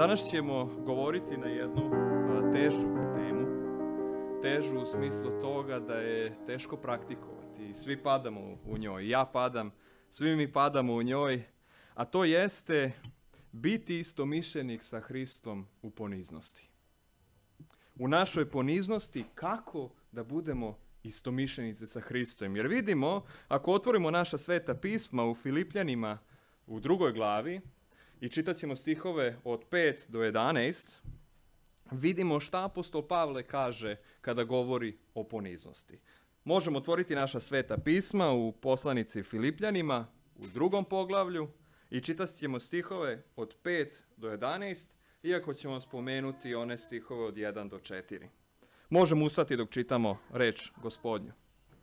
Danas ćemo govoriti na jednu težu temu. Težu u smislu toga da je teško praktikovati. Svi padamo u njoj. Ja padam, svi mi padamo u njoj. A to jeste biti istomišljenik sa Hristom u poniznosti. U našoj poniznosti kako da budemo istomišljenici sa Hristom. Jer vidimo, ako otvorimo naša sveta pisma u Filipljanima u 2. glavi i čitat ćemo stihove od 5 do 11, vidimo šta apostol Pavle kaže kada govori o poniznosti. Možemo otvoriti naša sveta pisma u poslanici Filipljanima u 2. poglavlju i čitat ćemo stihove od 5 do 11, iako ćemo spomenuti one stihove od 1 do 4. Možemo ustati dok čitamo reč Gospodnju.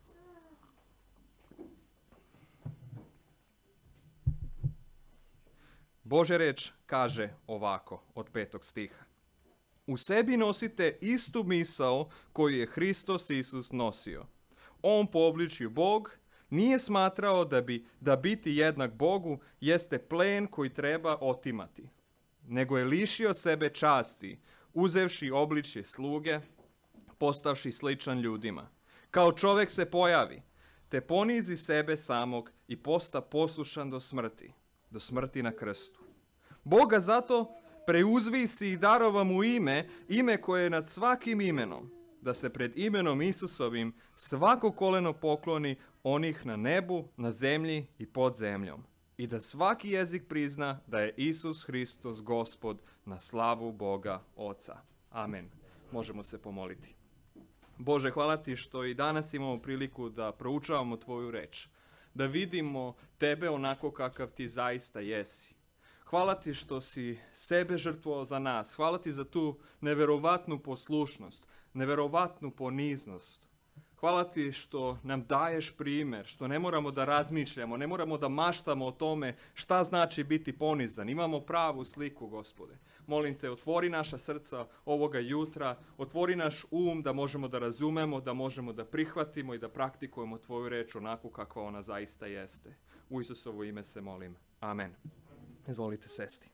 Božja reč kaže ovako od 5. stiha. U sebi nosite istu misao koju je Hristos Isus nosio. On po obličju Bog nije smatrao da biti jednak Bogu jeste plen koji treba otimati, nego je lišio sebe časti, uzevši obličje sluge, postavši sličan ljudima. Kao čovjek se pojavi, te ponizi sebe samog i posta poslušan do smrti na krstu. Boga zato preuzvisi i darova mu ime koje je nad svakim imenom, da se pred imenom Isusovim svako koleno pokloni onih na nebu, na zemlji i pod zemljom. I da svaki jezik prizna da je Isus Hristos Gospod na slavu Boga Oca. Amen. Možemo se pomoliti. Bože, hvala ti što i danas imamo priliku da proučavamo tvoju reč, da vidimo tebe onako kakav ti zaista jesi. Hvala ti što si sebe žrtvovao za nas. Hvala ti za tu neverovatnu poslušnost, neverovatnu poniznost. Hvala ti što nam daješ primjer, što ne moramo da razmišljamo, ne moramo da maštamo o tome šta znači biti ponizan. Imamo pravu sliku, Gospode. Molim te, otvori naša srca ovoga jutra, otvori naš da možemo da razumemo, da možemo da prihvatimo i da praktikujemo tvoju reč onako kakva ona zaista jeste. U Isusovo ime se molim. Amen. Izvolite sesti.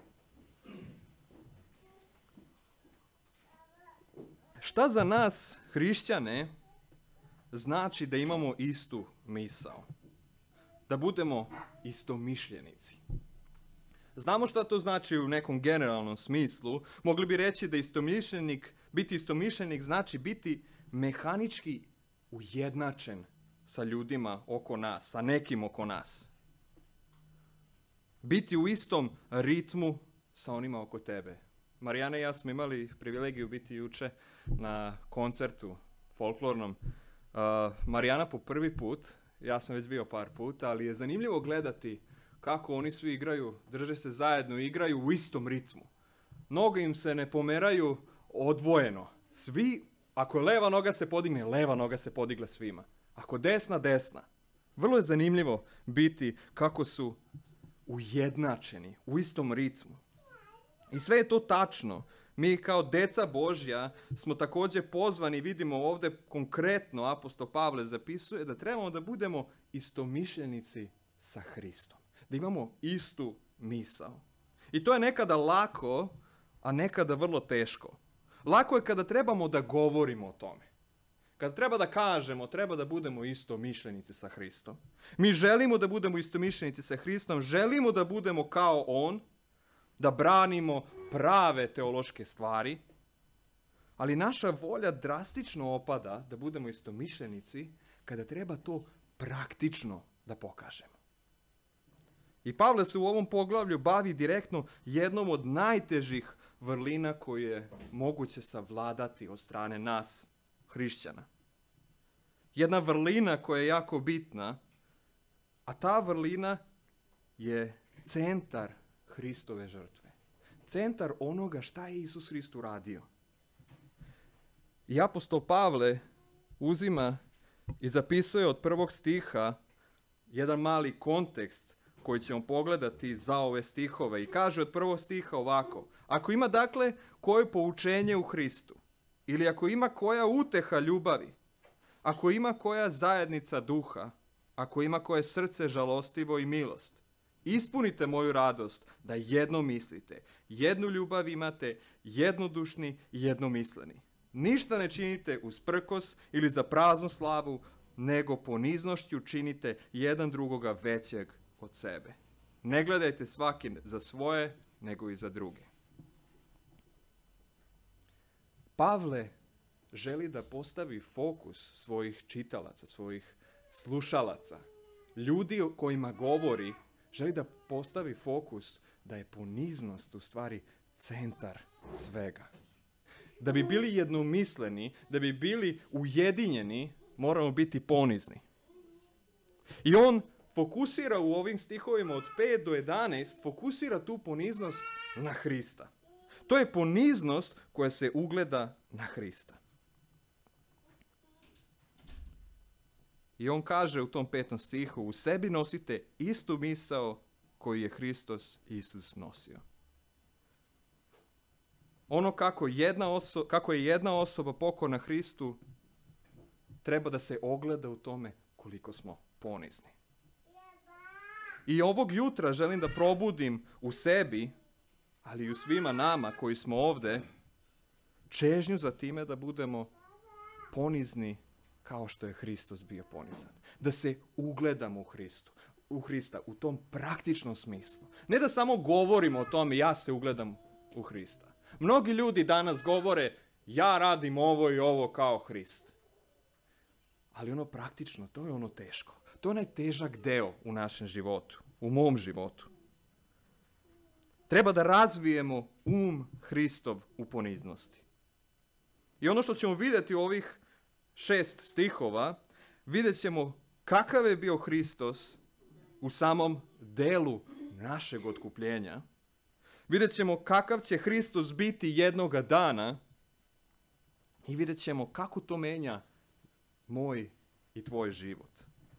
Šta za nas, hrišćane, znači da imamo istu misao? Da budemo istomišljenici. Znamo šta to znači u nekom generalnom smislu. Mogli bi reći da biti istomišljenik znači biti mehanički ujednačen sa ljudima oko nas, sa nekim oko nas. Biti u istom ritmu sa onima oko tebe. Marijana i ja smo imali privilegiju biti juče na koncertu folklornom. Marijana po prvi put, ja sam već bio par puta, ali je zanimljivo gledati kako oni svi igraju, drže se zajedno, igraju u istom ritmu. Noge im se ne pomeraju odvojeno. Svi, ako je leva noga se podigne, leva noga se podigla svima. Ako desna, desna. Vrlo je zanimljivo biti kako su ujednačeni, u istom ritmu. I sve je to tačno. Mi kao deca Božja smo također pozvani, vidimo ovdje konkretno, apostol Pavle zapisuje da trebamo da budemo istomišljenici sa Hristom. Da imamo istu misao. I to je nekada lako, a nekada vrlo teško. Lako je kada trebamo da govorimo o tome. Kada treba da kažemo, treba da budemo istomišljenici sa Hristom. Mi želimo da budemo istomišljenici sa Hristom, želimo da budemo kao On, da branimo prave teološke stvari, ali naša volja drastično opada da budemo istomišljenici kada treba to praktično da pokažemo. I Pavle se u ovom poglavlju bavi direktno jednom od najtežih vrlina koje je moguće savladati od strane nas, hrišćana. Jedna vrlina koja je jako bitna, a ta vrlina je centar Hristove žrtve. Centar onoga šta je Isus Hrist uradio. I apostol Pavle uzima i zapisuje od 1. stiha jedan mali kontekst koji ćemo pogledati za ove stihove. I kaže od 1. stiha ovako. Ako ima dakle koje poučenje u Hristu, ili ako ima koja uteha ljubavi, ako ima koja zajednica duha, ako ima koje srce žalostivo i milost, Ispunite moju radost da jedno mislite, jednu ljubav imate, jednodušni i jednomisleni. Ništa ne činite uz prkos ili za praznu slavu, nego poniznošću činite jedan drugoga većeg od sebe. Ne gledajte svaki za svoje, nego i za druge. Pavle želi da postavi fokus svojih čitalaca, svojih slušalaca, ljudi o kojima govori, želi da postavi fokus da je poniznost u stvari centar svega. Da bi bili jednomisleni, da bi bili ujedinjeni, moramo biti ponizni. I on fokusira u ovim stihovima od 5 do 11, fokusira tu poniznost na Hrista. To je poniznost koja se ugleda na Hrista. I on kaže u tom 5. stihu, u sebi nosite istu misao koju je Hristos Isus nosio. Ono kako je jedna osoba pokorna Hristu, treba da se ogleda u tome koliko smo ponizni. I ovog jutra želim da probudim u sebi, ali i u svima nama koji smo ovde, čežnju za time da budemo ponizni kao što je Hristos bio ponizan. Da se ugledamo u Hrista, u tom praktičnom smislu. Ne da samo govorimo o tome, ja se ugledam u Hrista. Mnogi ljudi danas govore, ja radim ovo i ovo kao Hrist. Ali ono praktično, to je ono teško. To je onaj težak deo u našem životu, u mom životu. Treba da razvijemo Hristov u poniznosti. I ono što ćemo vidjeti u ovih 6 stihova, vidjet ćemo kakav je bio Hristos u samom delu našeg otkupljenja. Vidjet ćemo kakav će Hristos biti jednoga dana i vidjet ćemo kako to menja moj i tvoj život.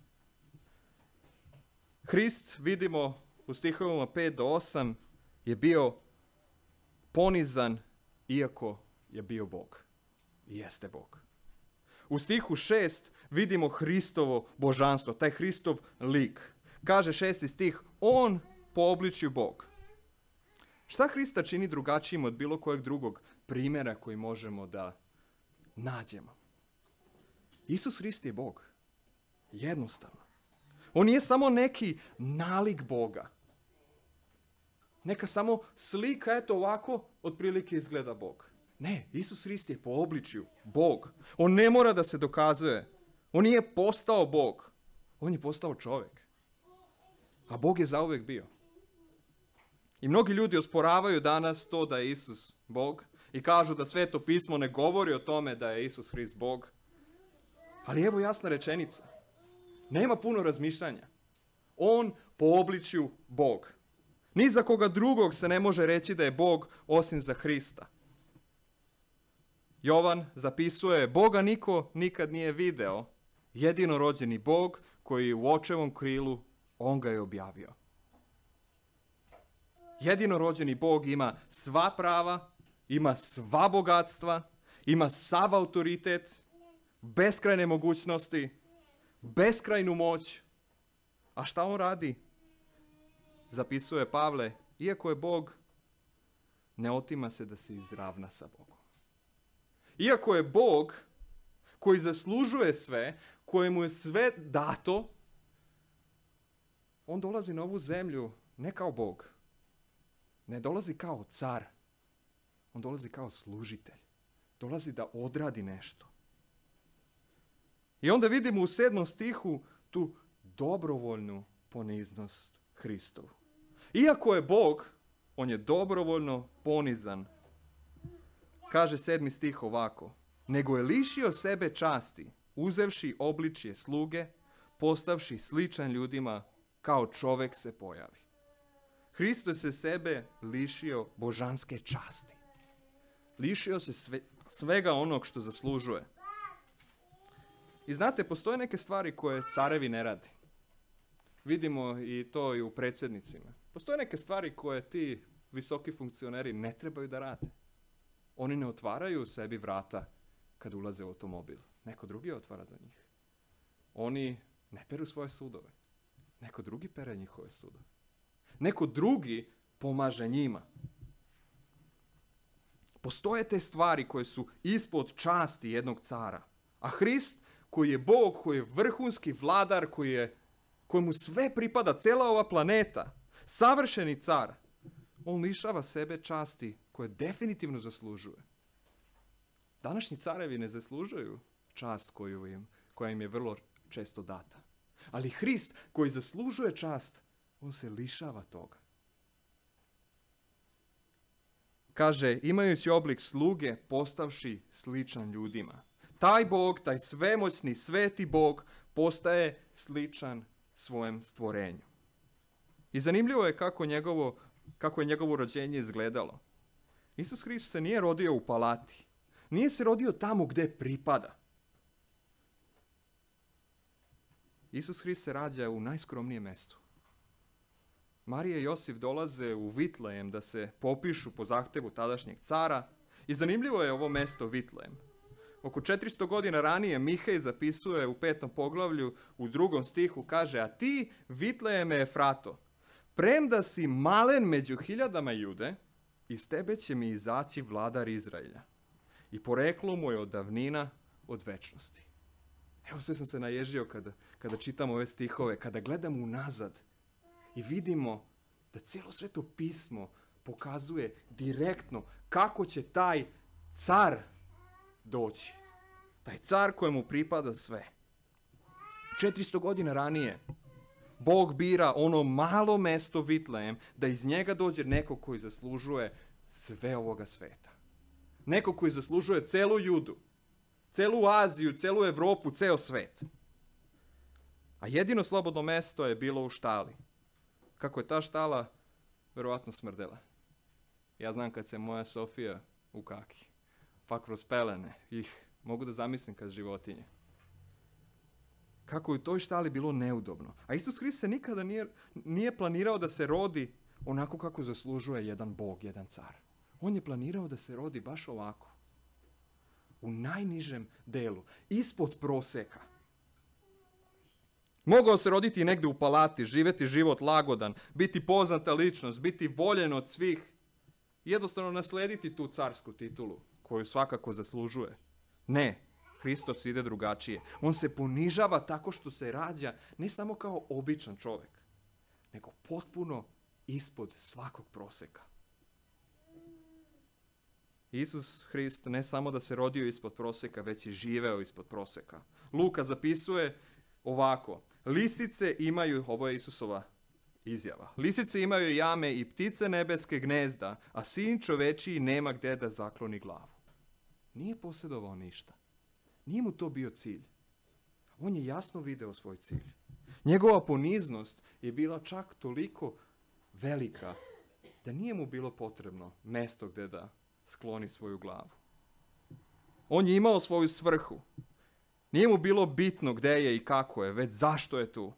Hrist, vidimo u stihovima 5 do 8, je bio ponizan iako je bio Bog. I jeste Bog. U stihu 6 vidimo Hristovo božanstvo, taj Hristov lik. Kaže 6. stih, on po obličju Bog. Šta Hrista čini drugačijim od bilo kojeg drugog primjera koji možemo da nađemo? Isus Hrist je Bog. Jednostavno. On nije samo neki nalik Boga. Neka samo slika, eto ovako, otprilike izgleda Bog. Ne, Isus Hrist je po obličju Bog. On ne mora da se dokazuje. On nije postao Bog. On je postao čovjek. A Bog je zauvek bio. I mnogi ljudi osporavaju danas to da je Isus Bog i kažu da Sveto pismo ne govori o tome da je Isus Hrist Bog. Ali evo jasna rečenica. Nema puno razmišljanja. On po obličju Bog. Ni za koga drugog se ne može reći da je Bog osim za Hrista. Jovan zapisuje, Boga niko nikad nije video, jedino rođeni Bog koji je u očevom krilu, on ga je objavio. Jedino rođeni Bog ima sva prava, ima sva bogatstva, ima sav autoritet, beskrajne mogućnosti, beskrajnu moć. A šta on radi? Zapisuje Pavle, iako je Bog, ne otima se da se izravna sa Bogom. Iako je Bog koji zaslužuje sve, kojemu je sve dato, on dolazi na ovu zemlju ne kao Bog. Ne dolazi kao car. On dolazi kao služitelj. Dolazi da odradi nešto. I onda vidimo u 7. stihu tu dobrovoljnu poniznost Hristovu. Iako je Bog, on je dobrovoljno ponizan. Kaže 7. stih ovako. Nego je lišio sebe časti, uzevši obličje sluge, postavši sličan ljudima, kao čovjek se pojavi. Hristos se sebe lišio božanske časti. Lišio se svega onog što zaslužuje. I znate, postoje neke stvari koje carevi ne rade. Vidimo i to i u predsjednicima. Postoje neke stvari koje ti visoki funkcioneri ne trebaju da rade. Oni ne otvaraju sebi vrata kad ulaze u automobil. Neko drugi otvara za njih. Oni ne peru svoje sudove. Neko drugi pere njihove sudove. Neko drugi pomaže njima. Postoje te stvari koje su ispod časti jednog cara. A Hrist, koji je Bog, koji je vrhunski vladar, kojemu sve pripada, cijela ova planeta, savršeni car, on lišava sebe časti koje definitivno zaslužuje. Današnji carevi ne zaslužuju čast koja im je vrlo često data. Ali Hrist koji zaslužuje čast, on se lišava toga. Kaže, imajući oblik sluge, postavši sličan ljudima. Taj Bog, taj svemoćni, sveti Bog, postaje sličan svojem stvorenju. I zanimljivo je kako je njegovo rođenje izgledalo. Isus Hrist se nije rodio u palati. Nije se rodio tamo gdje pripada. Isus Hrist se rađa u najskromnijem mjestu. Marija i Josif dolaze u Vitlejem da se popišu po zahtevu tadašnjeg cara. I zanimljivo je ovo mjesto Vitlejem. Oko 400 godina ranije Mihej zapisuje u 5. poglavlju u 2. stihu, kaže, a ti, Vitlejeme Efrato, premda si malen među hiljadama Jude, iz tebe će mi izaći vladar Izraelja. I poreklo mu je od davnina, od večnosti. Evo sve sam se naježio kada čitam ove stihove, kada gledam unazad i vidimo da cijelo Sveto pismo pokazuje direktno kako će taj car doći. Taj car kojemu pripada sve. 400 godina ranije Bog bira ono malo mesto Vitlejem da iz njega dođe neko koji zaslužuje sve ovoga sveta. Neko koji zaslužuje celu Judu, celu Aziju, celu Evropu, ceo svet. A jedino slobodno mesto je bilo u štali. Kako je ta štala verovatno smrdela. Ja znam kad se moja Sofija ukaki, pa kroz pelene mogu da zamislim kad životinje. Kako je u toj štali bilo neudobno. A Isus Hrist se nikada nije planirao da se rodi onako kako zaslužuje jedan Bog, jedan car. On je planirao da se rodi baš ovako. U najnižem delu, ispod proseka. Mogao se roditi negdje u palati, živjeti život lagodan, biti poznata ličnost, biti voljen od svih. Jednostavno naslediti tu carsku titulu koju svakako zaslužuje. Ne, Hristos ide drugačije. On se ponižava tako što se rađa ne samo kao običan čovjek, nego potpuno ispod svakog proseka. Isus Hrist ne samo da se rodio ispod proseka, već i živeo ispod proseka. Luka zapisuje ovako. Lisice imaju, ovo je Isusova izjava, lisice imaju jame i ptice nebeske gnezda, a sin čovečiji nema gdje da zakloni glavu. Nije posjedovao ništa. Nije mu to bio cilj. On je jasno video svoj cilj. Njegova poniznost je bila čak toliko velika da nije mu bilo potrebno mjesto gdje da skloni svoju glavu. On je imao svoju svrhu. Nije mu bilo bitno gdje je i kako je, već zašto je tu.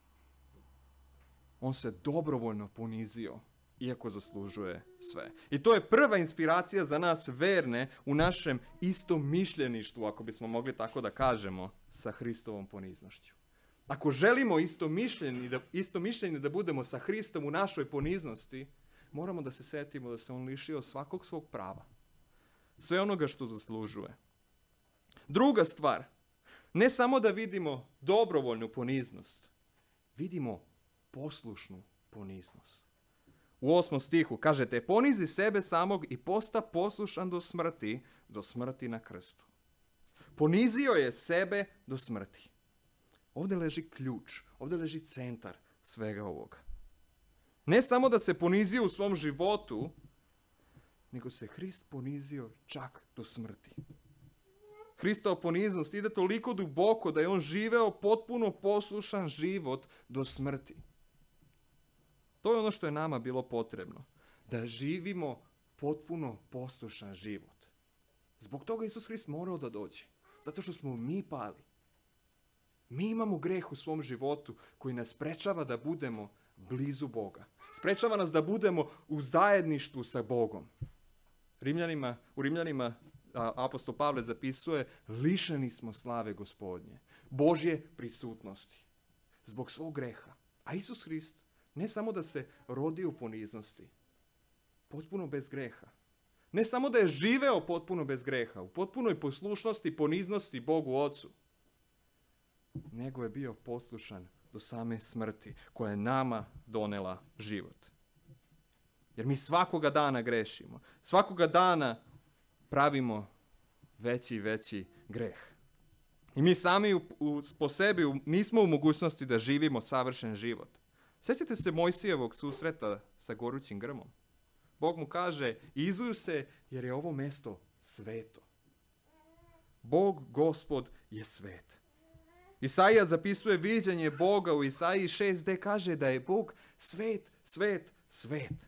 On se dobrovoljno ponizio, iako zaslužuje sve. I to je prva inspiracija za nas verne u našem istomišljeništvu, ako bismo mogli tako da kažemo, sa Hristovom poniznošću. Ako želimo istomišljeni da budemo sa Hristom u našoj poniznosti, moramo da se setimo da se on lišio svakog svog prava. Sve onoga što zaslužuje. Druga stvar, ne samo da vidimo dobrovoljnu poniznost, vidimo poslušnu poniznost. U 8. stihu kažete, ponizi sebe samog i posta poslušan do smrti na krstu. Ponizio je sebe do smrti. Ovdje leži ključ, ovdje leži centar svega ovoga. Ne samo da se ponizio u svom životu, nego se Hrist ponizio čak do smrti. Hristova poniznost ide toliko duboko da je on živeo potpuno poslušan život do smrti. To je ono što je nama bilo potrebno. Da živimo potpuno poslušan život. Zbog toga Isus Hrist morao da dođe. Zato što smo mi pali. Mi imamo greh u svom životu koji nas sprečava da budemo blizu Boga. Sprečava nas da budemo u zajedništvu sa Bogom. U Rimljanima apostol Pavle zapisuje, lišeni smo slave Gospodnje, Božje prisutnosti, zbog svog greha. A Isus Hrist Ne samo da se rodi u poniznosti, potpuno bez greha. Ne samo da je živeo potpuno bez greha, u potpunoj poslušnosti, poniznosti Bogu Ocu, nego je bio poslušan do same smrti koja je nama donela život. Jer mi svakoga dana grešimo. Svakoga dana pravimo veći i veći greh. I mi sami po sebi nismo u mogućnosti da živimo savršen život. Sjećate se Mojsijevog susreta sa gorućim grmom? Bog mu kaže, izuj se jer je ovo mesto sveto. Bog, Gospod, je svet. Isaija zapisuje viđenje Boga u Isaiji 6 gdje kaže da je Bog svet, svet, svet.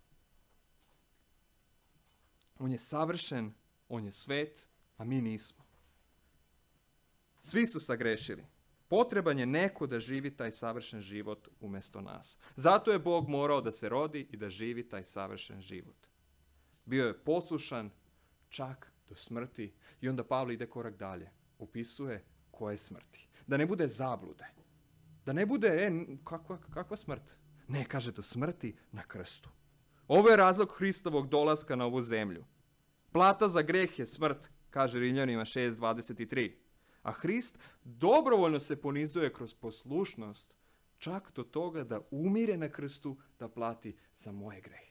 On je savršen, on je svet, a mi nismo. Svi su sagrešili. Potreban je neko da živi taj savršen život umjesto nas. Zato je Bog morao da se rodi i da živi taj savršen život. Bio je poslušan čak do smrti i onda Pavle ide korak dalje. Opisuje koje smrti. Da ne bude zablude. Da ne bude, kakva smrt? Ne, kaže do smrti na krstu. Ovo je razlog Hristovog dolaska na ovu zemlju. Plata za greh je smrt, kaže Rimljanima 6:23. A Hrist dobrovoljno se ponizuje kroz poslušnost, čak do toga da umire na krstu da plati za moje grehe.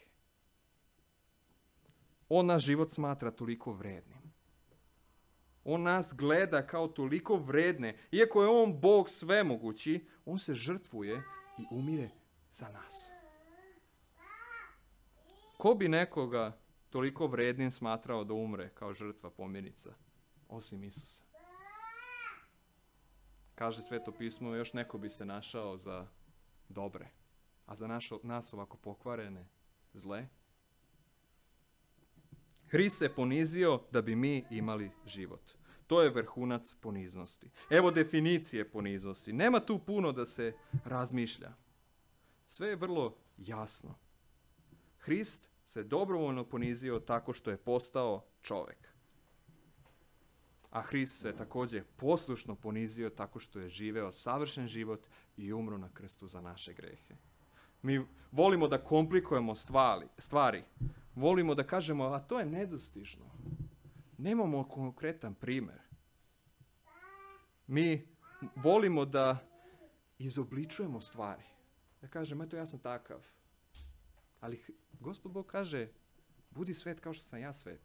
On naš život smatra toliko vrednim. On nas gleda kao toliko vredne. Iako je on Bog svemogući, on se žrtvuje i umire za nas. Ko bi nekoga toliko vrednim smatrao da umre kao žrtva pomirnica, osim Isusa? Kaže Sveto pismo, još neko bi se našao za dobre, a za nas ovako pokvarene, zle. Hrist se ponizio da bi mi imali život. To je vrhunac poniznosti. Evo definicije poniznosti. Nema tu puno da se razmišlja. Sve je vrlo jasno. Hrist se dobrovoljno ponizio tako što je postao čovjek. A Hrist se također poslušno ponizio tako što je živeo savršen život i umro na krstu za naše grehe. Mi volimo da komplikujemo stvari. Volimo da kažemo, a to je nedostižno. Nemamo konkretan primjer. Mi volimo da izobličujemo stvari. Da kažem, eto ja sam takav. Ali Gospod Bog kaže, budi svet kao što sam ja svet.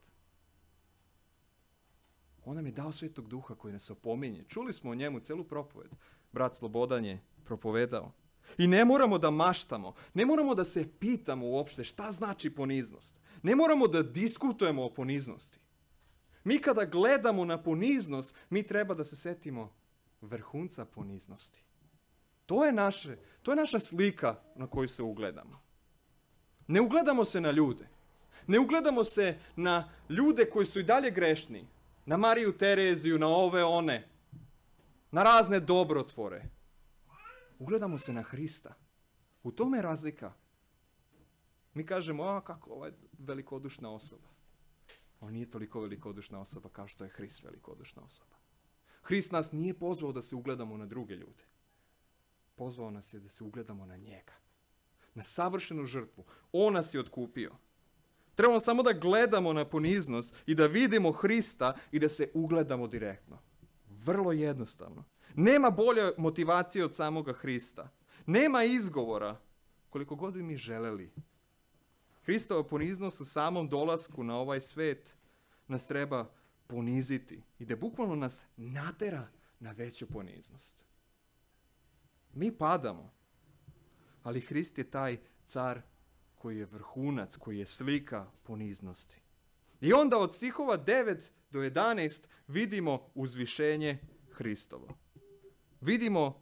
On nam je dao Svetog Duha koji nas opominje. Čuli smo o njemu celu propoved. Brat Slobodan je propovedao. I ne moramo da maštamo. Ne moramo da se pitamo uopšte šta znači poniznost. Ne moramo da diskutujemo o poniznosti. Mi kada gledamo na poniznost, mi treba da se setimo vrhunca poniznosti. To je naša slika na koju se ugledamo. Ne ugledamo se na ljude. Ne ugledamo se na ljude koji su i dalje grešni. Na Mariju Tereziju, na ove one. Na razne dobrotvore. Ugledamo se na Hrista. U tome je razlika. Mi kažemo, kako ova je velikodušna osoba. On nije toliko velikodušna osoba kao što je Hrist velikodušna osoba. Hrist nas nije pozvao da se ugledamo na druge ljude. Pozvao nas je da se ugledamo na njega. Na savršenu žrtvu. On nas je otkupio. Trebamo samo da gledamo na poniznost i da vidimo Hrista i da se ugledamo direktno. Vrlo jednostavno. Nema bolje motivacije od samoga Hrista. Nema izgovora koliko god bi mi želeli. Hristova poniznost u samom dolasku na ovaj svet nas treba poniziti i da bukvalno nas natera na veću poniznost. Mi padamo, ali Hrist je taj car koji je vrhunac, koji je slika poniznosti. I onda od stihova 9 do 11 vidimo uzvišenje Hristovo. Vidimo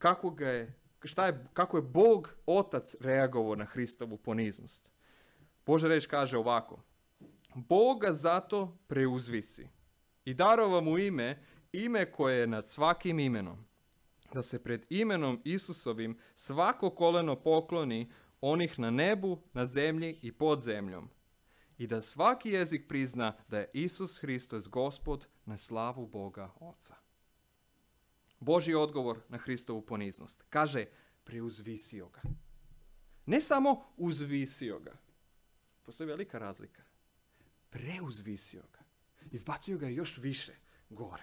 kako je Bog Otac reagovao na Hristovu poniznost. Božja reč kaže ovako. Boga zato preuzvisi i darova mu ime koje je nad svakim imenom, da se pred imenom Isusovim svako koleno pokloni, onih na nebu, na zemlji i pod zemljom, i da svaki jezik prizna da je Isus Hristos Gospod na slavu Boga Oca. Božji odgovor na Hristovu poniznost. Kaže, preuzvisio ga. Ne samo uzvisio ga. Postoji velika razlika. Preuzvisio ga. Izbacio ga još više gore.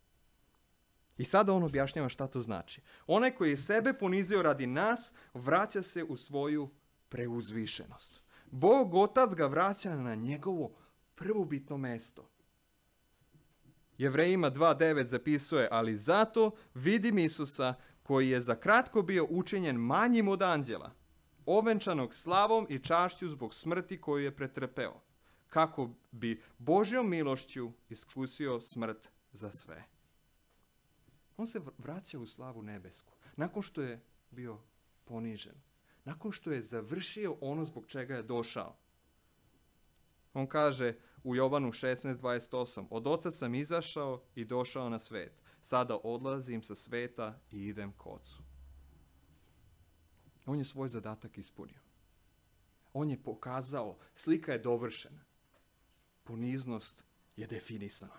I sada on objašnjava šta to znači. Onaj koji je sebe ponizio radi nas, vraća se u svoju preuzvišenost. Bog Otac ga vraća na njegovo prvobitno mesto. Jevrejima 2.9 zapisuje, ali zato vidim Isusa koji je za kratko bio učinjen manjim od anđela, ovenčanog slavom i čašću zbog smrti koju je pretrpeo, kako bi Božjom milošću iskusio smrt za sve. On se vraća u slavu nebesku, nakon što je bio ponižen, nakon što je završio ono zbog čega je došao. On kaže u Jovanu 16.28, od Oca sam izašao i došao na svet. Sada odlazim sa sveta i idem k Ocu. On je svoj zadatak ispunio. On je pokazao, slika je dovršena. Poniznost je definisana.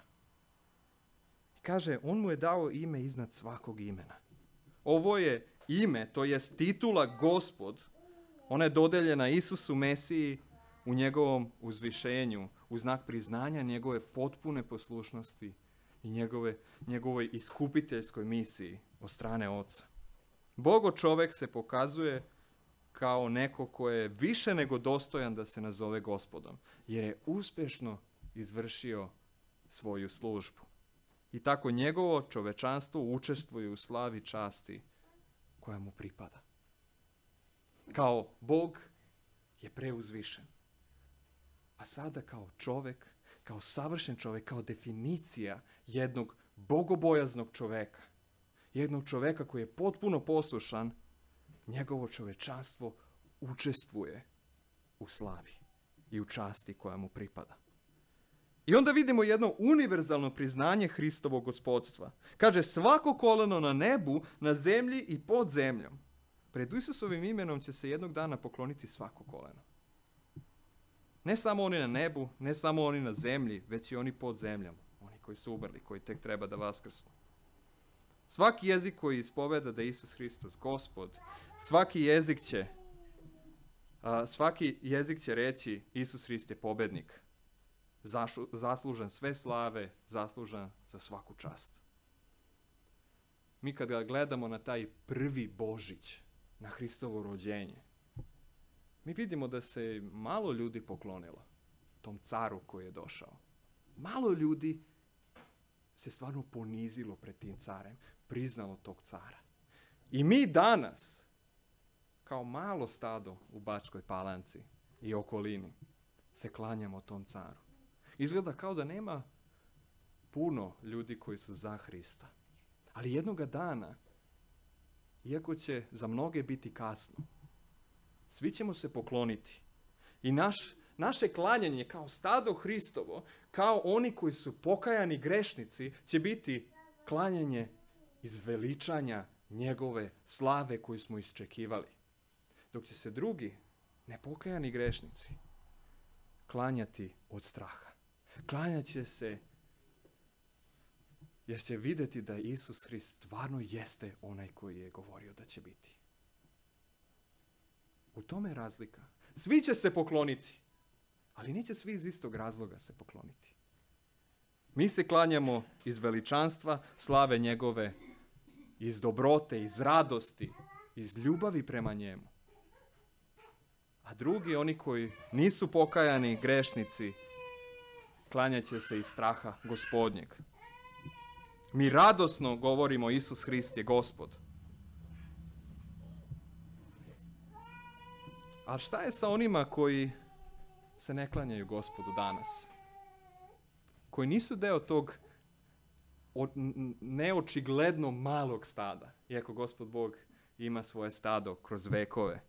Kaže, on mu je dao ime iznad svakog imena. Ovo je ime, to jest titula Gospod. Ona je dodeljena Isusu Mesiji u njegovom uzvišenju, u znak priznanja njegove potpune poslušnosti i njegovoj iskupiteljskoj misiji od strane Oca. Bogo čovjek se pokazuje kao neko ko je više nego dostojan da se nazove Gospodom, jer je uspješno izvršio svoju službu. I tako njegovo čovečanstvo učestvuje u slavi časti koja mu pripada. Kao Bog je preuzvišen. A sada kao čovjek, kao savršen čovjek, kao definicija jednog bogobojaznog čovjeka, jednog čovjeka koji je potpuno poslušan, njegovo čovečanstvo učestvuje u slavi i u časti koja mu pripada. I onda vidimo jedno univerzalno priznanje Hristovog gospodstva. Kaže, svako koleno na nebu, na zemlji i pod zemljom. Pred Isusovim imenom će se jednog dana pokloniti svako koleno. Ne samo oni na nebu, ne samo oni na zemlji, već i oni pod zemljom. Oni koji su umrli, koji tek treba da vaskrsnu. Svaki jezik koji ispoveda da je Isus Hristos Gospod, svaki jezik će reći Isus Hrist je pobednik. Zaslužan sve slave, zaslužan za svaku čast. Mi kada gledamo na taj prvi Božić, na Hristovo rođenje, mi vidimo da se malo ljudi poklonilo tom caru koji je došao. Malo ljudi se stvarno ponizilo pred tim carem, priznalo tog cara. I mi danas, kao malo stado u Bačkoj Palanci i okolini, se klanjamo tom caru. Izgleda kao da nema puno ljudi koji su za Hrista. Ali jednoga dana, iako će za mnoge biti kasno, svi ćemo se pokloniti. I naše klanjanje kao stado Hristovo, kao oni koji su pokajani grešnici, će biti klanjanje iz veličanja njegove slave koju smo iščekivali. Dok će se drugi, nepokajani grešnici, klanjati od straha. Klanjat će se jer će vidjeti da Isus Hrist stvarno jeste onaj koji je govorio da će biti. U tome je razlika. Svi će se pokloniti, ali neće svi iz istog razloga se pokloniti. Mi se klanjamo iz veličanstva, slave njegove, iz dobrote, iz radosti, iz ljubavi prema njemu. A drugi, oni koji nisu pokajani grešnici, klanjat će se iz straha Gospodnjeg. Mi radosno govorimo Isus Hrist je Gospod. A šta je sa onima koji se ne klanjaju Gospodu danas? Koji nisu deo tog neočigledno malog stada, iako Gospod Bog ima svoje stado kroz vekove.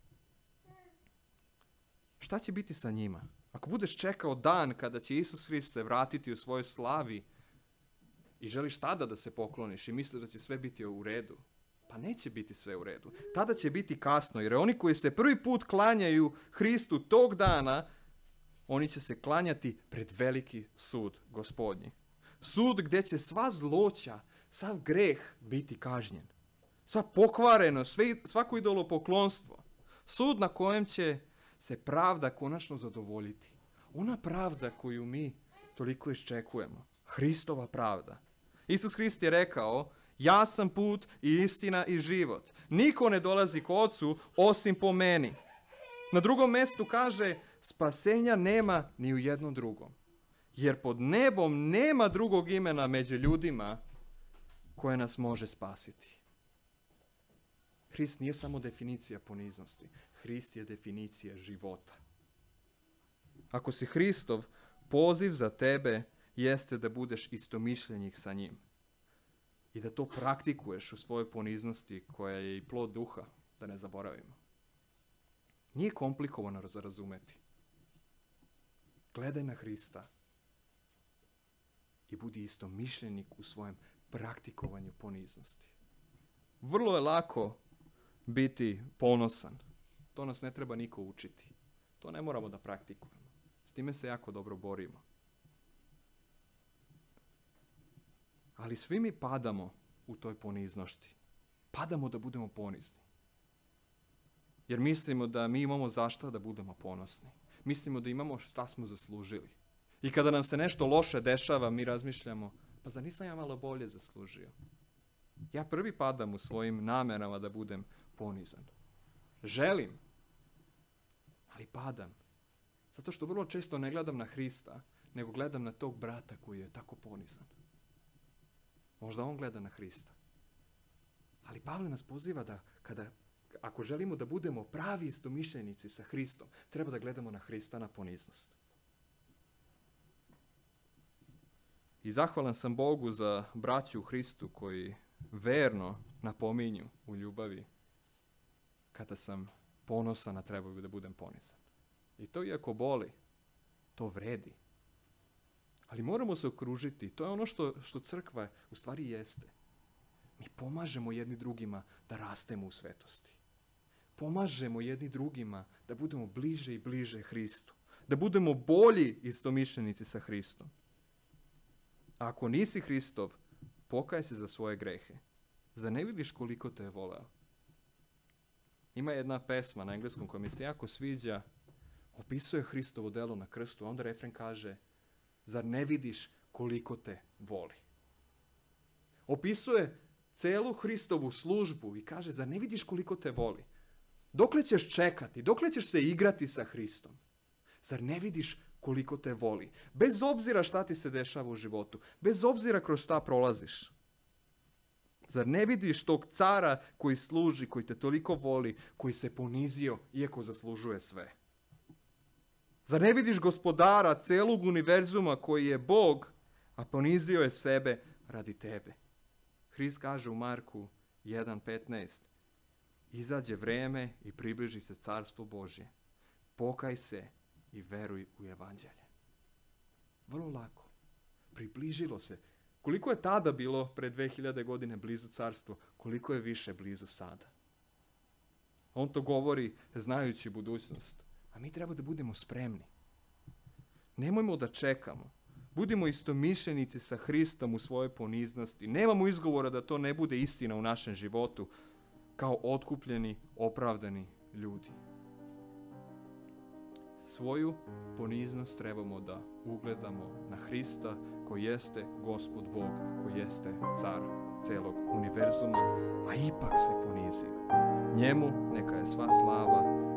Šta će biti sa njima? Ako budeš čekao dan kada će Isus Hrist se vratiti u svojoj slavi i želiš tada da se pokloniš i misliš da će sve biti u redu, pa neće biti sve u redu. Tada će biti kasno, jer oni koji se prvi put klanjaju Hristu tog dana, oni će se klanjati pred veliki sud Gospodnji. Sud gdje će sva zloća, sav greh biti kažnjen. Sva pokvarenost, svako idolopoklonstvo, Sud na kojem će se pravda konačno zadovoljiti. Ona pravda koju mi toliko iščekujemo. Hristova pravda. Isus Hrist je rekao, ja sam put i istina i život. Niko ne dolazi k Ocu osim po meni. Na drugom mjestu kaže, spasenja nema ni u jednom drugom. Jer pod nebom nema drugog imena među ljudima koje nas može spasiti. Hrist nije samo definicija poniznosti. Hrist je definicija života. Ako si Hristov, poziv za tebe jeste da budeš istomišljenik sa njim. I da to praktikuješ u svojoj poniznosti koja je i plod duha, da ne zaboravimo. Nije komplikovano za razumeti. Gledaj na Hrista i budi istomišljenik u svojem praktikovanju poniznosti. Vrlo je lako biti ponosan. To nas ne treba niko učiti. To ne moramo da praktikujemo. S time se jako dobro borimo. Ali svi mi padamo u toj poniznosti. Padamo da budemo ponizni. Jer mislimo da mi imamo zašto da budemo ponosni. Mislimo da imamo šta smo zaslužili. I kada nam se nešto loše dešava, mi razmišljamo, pa zar nisam ja malo bolje zaslužio? Ja prvi padam u svojim namerama da budem ponizan. Želim, ali padam. Zato što vrlo često ne gledam na Hrista, nego gledam na tog brata koji je tako ponizan. Možda on gleda na Hrista. Ali Pavle nas poziva da ako želimo da budemo pravi istomišljenici sa Hristom, treba da gledamo na Hrista, na poniznost. I zahvalan sam Bogu za braću u Hristu koji verno napominju u ljubavi kada sam ponosan, a trebao bi da budem ponizan. I to iako boli, to vredi. Ali moramo se okružiti. To je ono što crkva u stvari jeste. Mi pomažemo jedni drugima da rastemo u svetosti. Pomažemo jedni drugima da budemo bliže i bliže Hristu. Da budemo bolji istomišljenici sa Hristom. A ako nisi Hristov, pokaj se za svoje grehe. Zar ne vidiš koliko te je voleo? Ima jedna pesma na engleskom koja mi se jako sviđa. Opisuje Hristovo delo na krstu, a onda refren kaže, zar ne vidiš koliko te voli? Opisuje celu Hristovu službu i kaže, zar ne vidiš koliko te voli? Dokle ćeš čekati? Dokle ćeš se igrati sa Hristom? Zar ne vidiš koliko te voli? Bez obzira šta ti se dešava u životu, bez obzira kroz šta prolaziš. Zar ne vidiš tog cara koji služi, koji te toliko voli, koji se ponizio iako zaslužuje sve? Zar ne vidiš gospodara celog univerzuma koji je Bog, a ponizio je sebe radi tebe? Hrist kaže u Marku 1.15, izađe vreme i približi se carstvo Božje. Pokaj se i veruj u evanđelje. Vrlo lako. Približilo se. Koliko je tada bilo pre 2000 godine blizu carstvo, koliko je više blizu sada. On to govori znajući budućnost. A mi treba da budemo spremni. Nemojmo da čekamo. Budimo istomišljenici sa Hristom u svojoj poniznosti. Nemamo izgovora da to ne bude istina u našem životu kao otkupljeni, opravdani ljudi. Svoju poniznost trebamo da ugledamo na Hrista koji jeste Gospod Bog, koji jeste car celog univerzuma, a ipak se ponizio. Njemu neka je sva slava